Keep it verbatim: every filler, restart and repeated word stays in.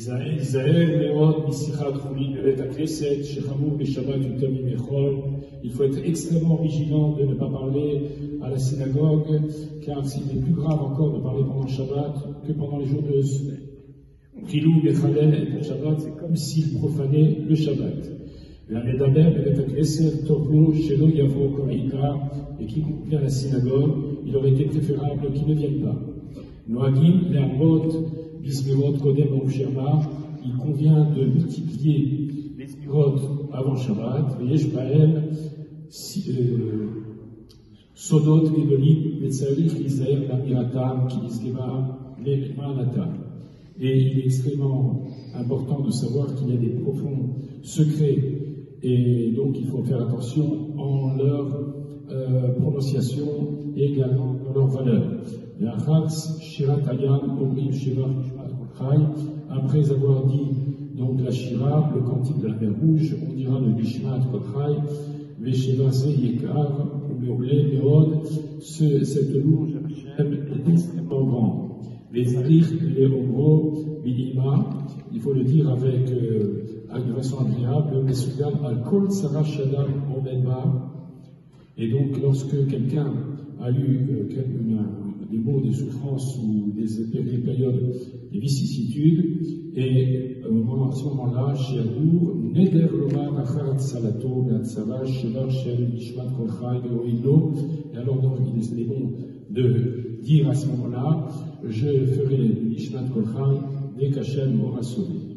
Il faut être extrêmement vigilant de ne pas parler à la synagogue, car il est plus grave encore de parler pendant le Shabbat que pendant les jours de semaine. Chilou Bechalel et pour Shabbat, c'est comme s'il profanait le Shabbat. La Medaber, Bevet HaKnesset, Torlo, Shelo Yavo Koraïka, et qui vient à la synagogue, il aurait été préférable qu'il ne vienne pas. Noagim, Le'amot, Bismerot, Kodem, Oshama, il convient de multiplier les Smirot avant Shabbat, Veyesh Bahem, Sodot, Gedolim, Metzarik, Israël, Lamiratam, Kilisgeva, Le'manatam. Et il est extrêmement important de savoir qu'il y a des profonds secrets, et donc il faut faire attention en leur euh, prononciation et également dans leur valeur. Après avoir dit donc la Shira, le cantique de la mer Rouge, on dira le Bishmat Kotrai, Vesheva Se Yekar, Meoulé, Meod, cette louange est extrêmement grande. Les Arich, les Omro, Bilima, il faut le dire avec, euh, de façon agréable, mais Sudan al-Kol Sarah Shadam Omeba. Et donc, lorsque quelqu'un a eu euh, une, des maux, des souffrances ou des, des périodes, des vicissitudes, et euh, à ce moment-là, chez Adour, Neder Lomar Achat Salato, Natsava, Shevar Shel, Ishmat Kolchai, Beoilo, et alors donc il est bon de dire à ce moment-là, je ferai l'Ishmat Kolchai dès qu'Hachem m'aura sauvé.